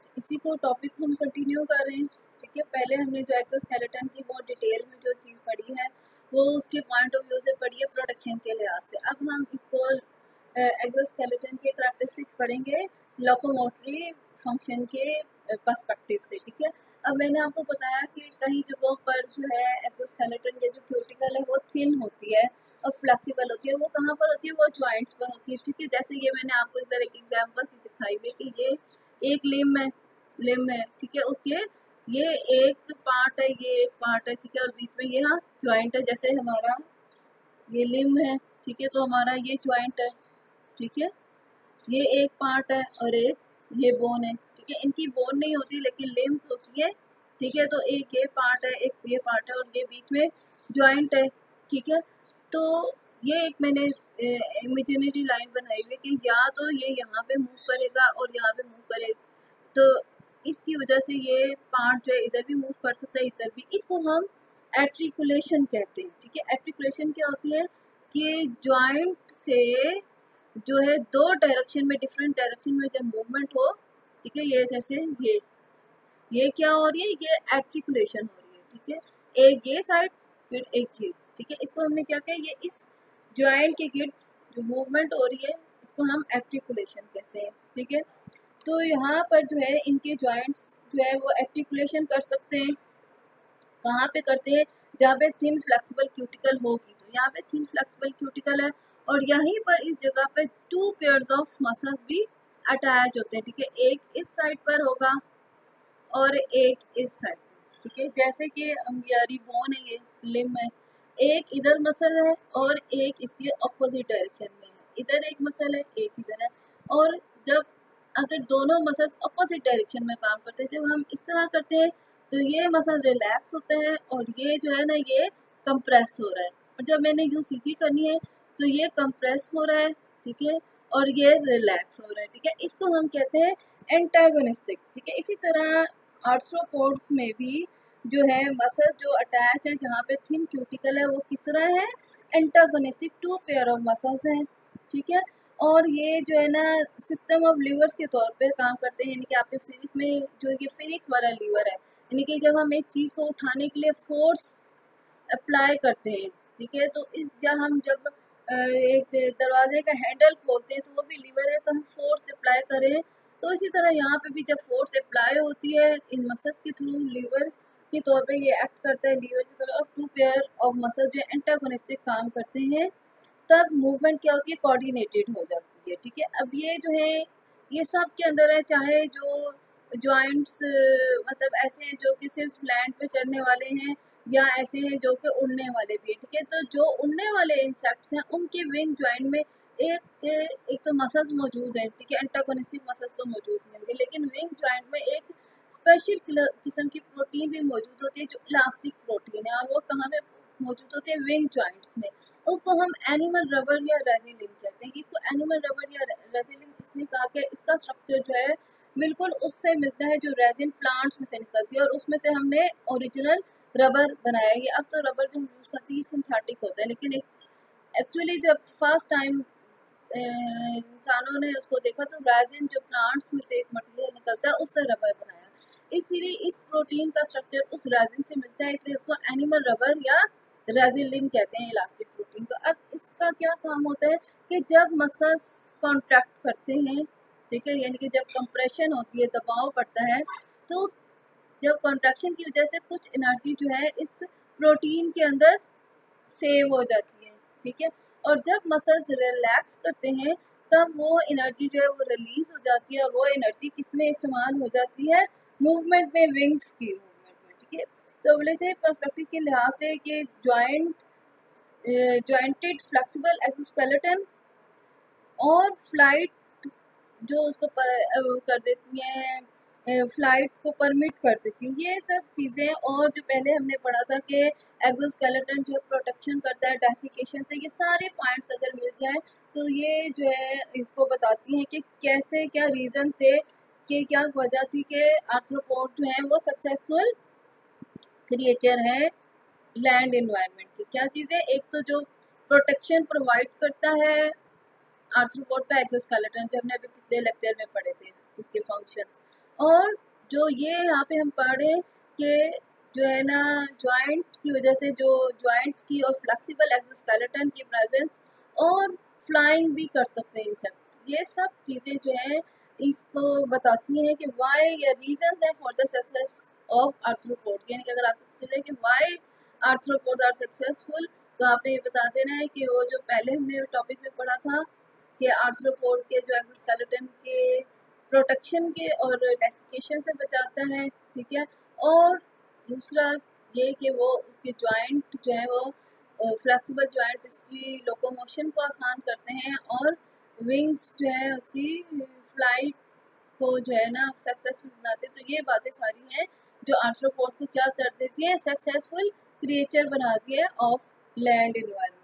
इसी को टॉपिक हम कंटिन्यू कर रहे हैं। ठीक है, पहले हमने जो एक्सोस्केलेटन की बहुत डिटेल में जो चीज़ पढ़ी है वो उसके पॉइंट ऑफ व्यू से पढ़ी है प्रोटेक्शन के लिहाज से। अब हम इसको एक्सोस्केलेटन के करैक्टरिस्टिक्स पढ़ेंगे लोकोमोटरी फंक्शन के पर्सपेक्टिव से। ठीक है, अब मैंने आपको बताया कि कई जगहों पर जो है एक्सोस्केलेटन के जो क्यूटिकल है वो थिन होती है और फ्लेक्सिबल होती है। वो कहाँ पर होती है? वो जॉइंट्स पर होती है। ठीक है, जैसे ये मैंने आपको इधर एक एग्जांपल दिखाई हुई कि ये एक लिम है। ठीक है, उसके ये एक पार्ट है, ये एक पार्ट है। ठीक है, और बीच में ये हाँ ज्वाइंट है। जैसे हमारा ये लिम है, ठीक है, तो हमारा ये ज्वाइंट है। ठीक है, ये एक पार्ट है और एक ये बोन है। ठीक है, इनकी बोन नहीं होती लेकिन लिम्स होती है। ठीक है, तो एक ये पार्ट है, एक ये पार्ट है और ये बीच में ज्वाइंट है। ठीक है, तो ये एक मैंने इमेजिनरी लाइन बनाई हुई है कि या तो ये यहाँ पे मूव करेगा और यहाँ पे मूव करेगा, तो इसकी वजह से ये पार्ट जो है इधर भी मूव कर सकता है, इधर भी। इसको हम आर्टिकुलेशन कहते हैं। ठीक है, आर्टिकुलेशन क्या होती है कि ज्वाइंट से जो है दो डायरेक्शन में, डिफरेंट डायरेक्शन में जब मूवमेंट हो। ठीक है, ये जैसे ये क्या हो रही है? ये आर्टिकुलेशन हो रही है। ठीक है, एक ये साइड फिर एक ये। ठीक है, इसको हमने क्या किया, ये इस ज्वाइंट के गिट्स जो मूवमेंट हो रही है इसको हम आर्टिकुलेशन कहते हैं। ठीक है, तो यहाँ पर जो है इनके जॉइंट्स जो है वो आर्टिकुलेशन कर सकते हैं। कहाँ पे करते हैं? जहाँ पे थिन फ्लेक्सिबल क्यूटिकल होगी। तो यहाँ पे थिन फ्लेक्सिबल क्यूटिकल है और यहीं पर इस जगह पे टू पेयर्स ऑफ मसल्स भी अटैच होते हैं। ठीक है, एक इस साइड पर होगा और एक इस साइड। ठीक है, जैसे कि हमारी बोन है, ये लिम है, एक इधर मसल है और एक इसके ऑपोजिट डायरेक्शन में है। इधर एक मसल है, एक इधर है। और जब अगर दोनों मसल्स ऑपोजिट डायरेक्शन में काम करते हैं, जब हम इस तरह करते हैं तो ये मसल रिलैक्स होता है और ये जो है ना ये कंप्रेस हो रहा है। और जब मैंने यूँ सीधी करनी है तो ये कंप्रेस हो रहा है। ठीक है, और ये रिलैक्स हो रहा है। ठीक है, इसको हम कहते हैं एंटागोनिस्टिक। ठीक है, इसी तरह आर्थ्रोपोड्स में भी जो है मसल जो अटैच है जहाँ पे थिन क्यूटिकल है वो किस तरह है? Antagonistic, two pair of muscles हैं। ठीक है, और ये जो है ना सिस्टम ऑफ लीवर्स के तौर पे काम करते हैं। यानी कि आपके फिजिक्स में जो ये फिनिक्स वाला लीवर है, यानी कि जब हम एक चीज़ को उठाने के लिए फोर्स अप्लाई करते हैं। ठीक है, तो जब एक दरवाजे का हैंडल खोलते हैं तो वो भी लीवर है, तो हम फोर्स अप्लाई करें। तो इसी तरह यहाँ पे भी जब फोर्स अप्लाई होती है इन मसल्स के थ्रू, लीवर के तौर पे ये एक्ट करता है लीवर की तरह। और टू पेयर ऑफ मसल जो एंटागोनिस्टिक काम करते हैं, तब मूवमेंट क्या होती है? कोऑर्डिनेटेड हो जाती है। ठीक है, अब ये जो है ये सब के अंदर है, चाहे जो जॉइंट्स मतलब ऐसे हैं जो कि सिर्फ लैंड पे चढ़ने वाले हैं या ऐसे हैं जो कि उड़ने वाले भी हैं। ठीक है, तो जो उड़ने वाले इंसेक्ट्स हैं उनके विंग जॉइंट में एक तो मसल्स मौजूद हैं। ठीक है, एंटागोनिस्टिक मसल्स तो मौजूद होंगे, लेकिन विंग जॉइंट में एक स्पेशल किस्म की प्रोटीन भी मौजूद होती है जो इलास्टिक प्रोटीन है। और वो कहाँ पे मौजूद होती है? विंग जॉइंट्स में। उसको हम एनिमल रबर या रेजिलिन कहते हैं। इसको एनिमल रबर या रेजिलिन इसलिए कहा कि इसका स्ट्रक्चर जो है बिल्कुल उससे मिलता है जो रेजिन प्लांट्स में से निकलती है और उसमें से हमने ओरिजिनल रबर बनाया। ये अब तो रबर जो हम यूज़ करते हैं सिंथेटिक होता है, लेकिन एक्चुअली जब फर्स्ट टाइम इंसानों ने उसको देखा तो रेजिन जो प्लांट्स में से एक मटेरियल निकलता है उससे रबर बनाया। इसीलिए इस प्रोटीन का स्ट्रक्चर उस रेजिन से मिलता है, इसलिए उसको एनिमल रबर या रेजिलिन कहते हैं, इलास्टिक प्रोटीन को। अब इसका क्या काम होता है कि जब मसल्स कॉन्ट्रैक्ट करते हैं, ठीक है, यानी कि जब कंप्रेशन होती है, दबाव पड़ता है, तो जब कॉन्ट्रैक्शन की वजह से कुछ एनर्जी जो है इस प्रोटीन के अंदर सेव हो जाती है। ठीक है, और जब मसल्स रिलैक्स करते हैं तब वो एनर्जी जो है वो रिलीज हो जाती है और वो एनर्जी किस में इस्तेमाल हो जाती है? मूवमेंट में, विंग्स की मूवमेंट में। ठीक है, तो बोले थे पर्सपेक्टिव के लिहाज से कि जॉइंटेड फ्लेक्सिबल एक्सोस्केलेटन और फ्लाइट जो उसको कर देती हैं, फ्लाइट को परमिट कर देती हैं, ये सब चीज़ें। और जो पहले हमने पढ़ा था कि एक्सोस्केलेटन जो प्रोटेक्शन करता है डेसिकेशन से, ये सारे पॉइंट्स अगर मिल जाए तो ये जो है इसको बताती हैं कि कैसे, क्या रीज़न थे, कि क्या वजह थी कि आर्थ्रोपोड जो है वो सक्सेसफुल क्रिएचर है लैंड एनवायरनमेंट की। क्या चीज़ें? एक तो जो प्रोटेक्शन प्रोवाइड करता है आर्थ्रोपोड का एक्सोस्केलेटन, जो हमने अभी पिछले लेक्चर में पढ़े थे उसके फंक्शंस। और जो ये यहाँ पे हम पढ़े कि जो है ना जॉइंट की वजह से, जो जॉइंट की और फ्लेक्सिबल एक्सोस्केलेटन की प्रेजेंस और फ्लाइंग भी कर सकते हैं इंसेक्ट, ये सब चीज़ें जो है इसको बताती हैं कि वाई या रीजंस है for the success of arthropods. यानी कि अगर आपसे पूछा जाए कि वाई आर्थ्रोपोड्स आर सक्सेसफुल, तो आपने ये बता देना है कि वो जो पहले हमने टॉपिक में पढ़ा था कि आर्थ्रोपोड के जो एक्सोस्केलेटन के प्रोटेक्शन के और डेसिकेशन से बचाता है, ठीक है। और दूसरा ये कि वो उसके जॉइंट जो है वो फ्लेक्सिबल जॉइंट इसकी लोकोमोशन को आसान करते हैं और विंग्स जो है उसकी फ्लाइट को जो है ना सक्सेसफुल बनाते हैं। तो ये बातें सारी हैं जो आर्थ्रोपोड को क्या कर देती है, सक्सेसफुल क्रिएचर बनाती है ऑफ लैंड एनवायरनमेंट।